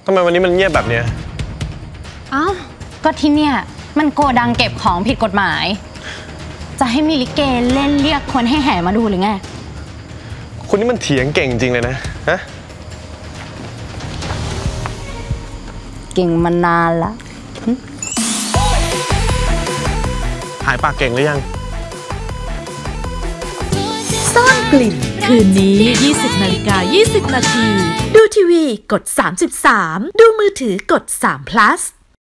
ทำไมวันนี้มันเงียบแบบเนี้ยอ้าวก็ที่เนี่ยมันโกดังเก็บของผิดกฎหมายจะให้มีลิเกเล่นเรียกคนให้แห่มาดูหรือไงคุณนี่มันเถียงเก่งจริงเลยนะฮะเก่งมานานละหายปากเก่งหรือยังซ่อนกลิ่นคืนนี้ 20:20 น.ดูทีวีกด33ดูมือถือกด3 plus